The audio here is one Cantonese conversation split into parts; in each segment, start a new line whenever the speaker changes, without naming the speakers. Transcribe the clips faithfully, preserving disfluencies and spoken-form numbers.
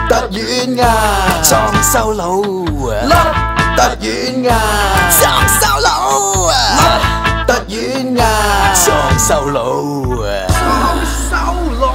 得遠呀，裝修佬甩得遠呀，裝修佬甩得遠呀，裝修佬裝修佬。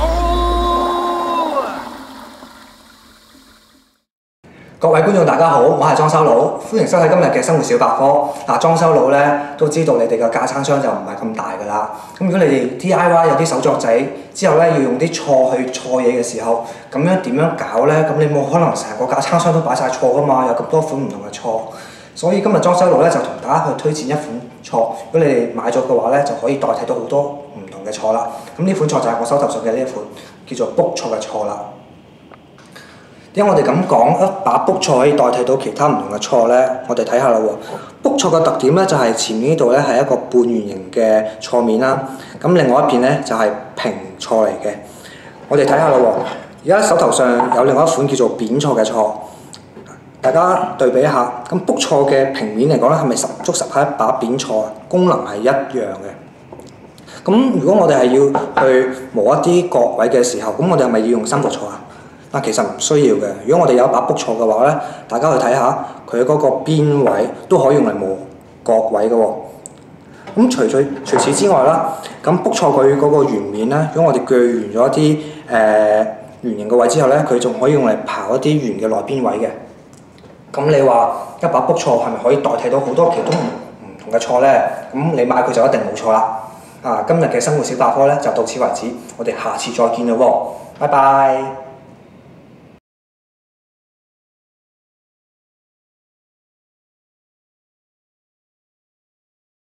各位觀眾大家好，我係裝修佬，歡迎收睇今日嘅生活小百科。嗱，裝修佬咧都知道你哋嘅架撐箱就唔係咁大㗎啦。咁如果你哋 D I Y 有啲手作仔之後咧，要用啲錯去錯嘢嘅時候，咁樣點樣搞咧？咁你冇可能成個架撐箱都擺晒錯㗎嘛，有咁多款唔同嘅錯。所以今日裝修佬咧就同大家去推薦一款錯，如果你哋買咗嘅話咧，就可以代替到好多唔同嘅錯啦。咁呢款錯就係我手頭上嘅呢一款，叫做 book 錯嘅錯啦。點解我哋咁講一把 book 錯可以代替到其他唔同嘅錯呢？我哋睇下啦喎。book 錯嘅特點呢，就係前面呢度呢係一個半圓形嘅錯面啦，咁另外一邊呢，就係平錯嚟嘅。我哋睇下啦喎。而家手頭上有另外一款叫做扁錯嘅錯，大家對比一下。咁 book 錯嘅平面嚟講呢，係咪十足十係一把扁錯？功能係一樣嘅。咁如果我哋係要去磨一啲角位嘅時候，咁我哋係咪要用三角錯啊？嗱，其實唔需要嘅。如果我哋有一把 book 錯嘅話咧，大家去睇下佢嗰個邊位都可以用嚟磨角位嘅喎。咁除咗除此之外啦，咁 book 錯佢嗰個圓面咧，如果我哋鋸完咗一啲誒圓形嘅位之後咧，佢仲可以用嚟刨一啲圓嘅內邊位嘅。咁你話一把 book 錯係咪可以代替到好多其他唔唔同嘅錯咧？咁你買佢就一定冇錯啦。啊，今日嘅生活小百科咧就到此為止，我哋下次再見啦喎，拜拜。